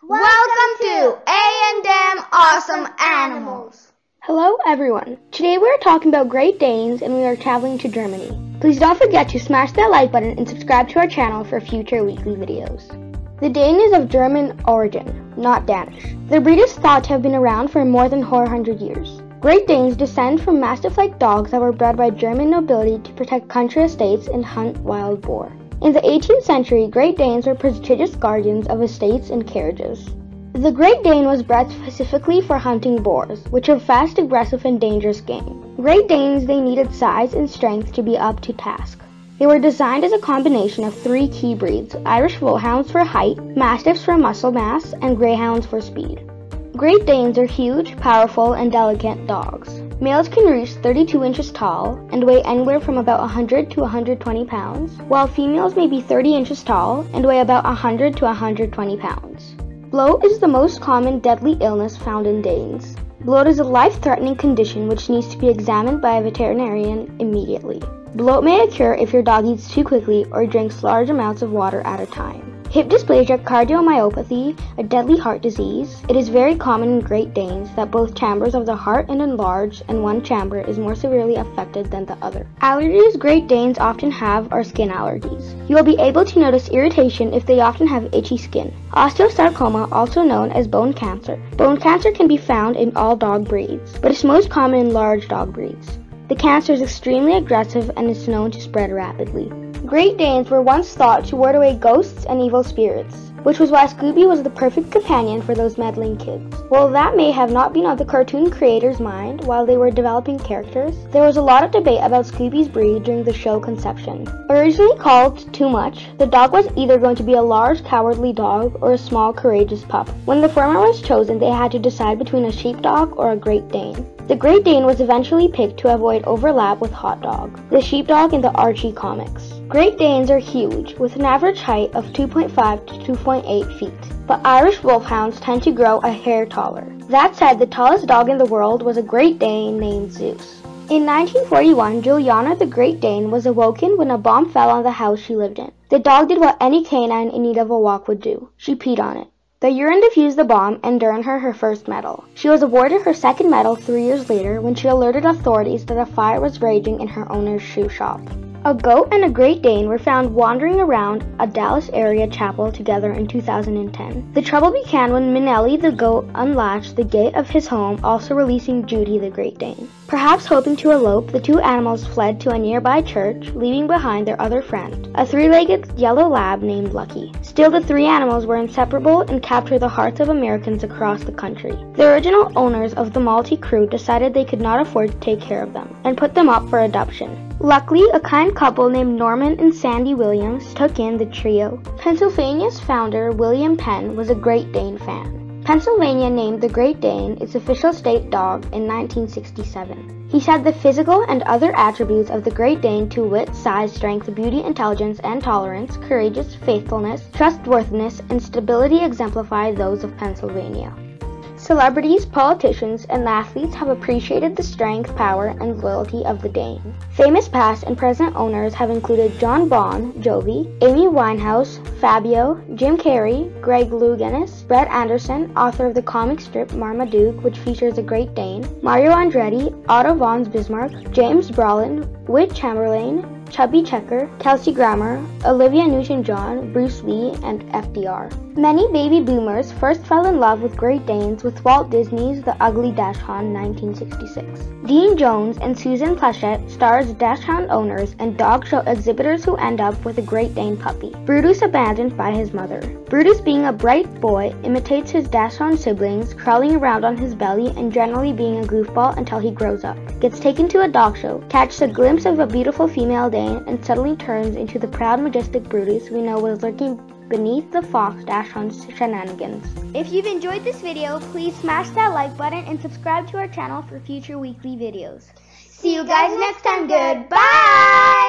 Welcome to A&M Awesome Animals. Hello everyone. Today we are talking about Great Danes and we are traveling to Germany. Please don't forget to smash that like button and subscribe to our channel for future weekly videos. The Dane is of German origin, not Danish. The breed is thought to have been around for more than 400 years. Great Danes descend from mastiff-like dogs that were bred by German nobility to protect country estates and hunt wild boar. In the 18th century, Great Danes were prestigious guardians of estates and carriages. The Great Dane was bred specifically for hunting boars, which are fast, aggressive, and dangerous game. Great Danes, they needed size and strength to be up to task. They were designed as a combination of three key breeds: Irish Wolfhounds for height, Mastiffs for muscle mass, and Greyhounds for speed. Great Danes are huge, powerful, and delicate dogs. Males can reach 32 inches tall and weigh anywhere from about 100 to 120 pounds, while females may be 30 inches tall and weigh about 100 to 120 pounds. Bloat is the most common deadly illness found in Danes. Bloat is a life-threatening condition which needs to be examined by a veterinarian immediately. Bloat may occur if your dog eats too quickly or drinks large amounts of water at a time. Hip dysplasia cardiomyopathy, a deadly heart disease. It is very common in Great Danes that both chambers of the heart are enlarged and one chamber is more severely affected than the other. Allergies Great Danes often have are skin allergies. You will be able to notice irritation if they often have itchy skin. Osteosarcoma, also known as bone cancer. Bone cancer can be found in all dog breeds, but it's most common in large dog breeds. The cancer is extremely aggressive and is known to spread rapidly. Great Danes were once thought to ward away ghosts and evil spirits, which was why Scooby was the perfect companion for those meddling kids. While that may have not been on the cartoon creators' mind while they were developing characters, there was a lot of debate about Scooby's breed during the show conception. Originally called Too Much, the dog was either going to be a large cowardly dog or a small courageous pup. When the former was chosen, they had to decide between a sheepdog or a Great Dane. The Great Dane was eventually picked to avoid overlap with Hot Dog, the sheepdog in the Archie comics. Great Danes are huge, with an average height of 2.5 to 2.8 feet, but Irish Wolfhounds tend to grow a hair taller. That said, the tallest dog in the world was a Great Dane named Zeus. In 1941, Juliana the Great Dane was awoken when a bomb fell on the house she lived in. The dog did what any canine in need of a walk would do. She peed on it. The urine diffused the bomb and earned her first medal. She was awarded her second medal 3 years later when she alerted authorities that a fire was raging in her owner's shoe shop. A goat and a Great Dane were found wandering around a Dallas area chapel together in 2010. The trouble began when Minelli the goat unlatched the gate of his home, also releasing Judy the Great Dane. Perhaps hoping to elope, the two animals fled to a nearby church, leaving behind their other friend, a three-legged yellow lab named Lucky. Still, the three animals were inseparable and captured the hearts of Americans across the country. The original owners of the Maltese crew decided they could not afford to take care of them, and put them up for adoption. Luckily, a kind couple named Norman and Sandy Williams took in the trio. Pennsylvania's founder, William Penn, was a Great Dane fan. Pennsylvania named the Great Dane its official state dog in 1967. He said the physical and other attributes of the Great Dane, to wit, size, strength, beauty, intelligence, and tolerance, courageous, faithfulness, trustworthiness, and stability exemplify those of Pennsylvania. Celebrities, politicians, and athletes have appreciated the strength, power, and loyalty of the Dane. Famous past and present owners have included John Bon Jovi, Amy Winehouse, Fabio, Jim Carrey, Greg Louganis, Brett Anderson, author of the comic strip Marmaduke, which features a Great Dane, Mario Andretti, Otto von Bismarck, James Brolin, Wilt Chamberlain, Chubby Checker, Kelsey Grammer, Olivia Newton-John, Bruce Lee, and FDR. Many baby boomers first fell in love with Great Danes with Walt Disney's The Ugly Dachshund 1966. Dean Jones and Susan Pleshette stars dachshund owners and dog show exhibitors who end up with a Great Dane puppy, Brutus abandoned by his mother. Brutus, being a bright boy, imitates his dachshund siblings, crawling around on his belly and generally being a goofball until he grows up, gets taken to a dog show, catches a glimpse of a beautiful female Dane, and suddenly turns into the proud, majestic Brutus we know was lurking beneath the fox dachshund's shenanigans. If you've enjoyed this video, please smash that like button and subscribe to our channel for future weekly videos. See you guys next time. Goodbye!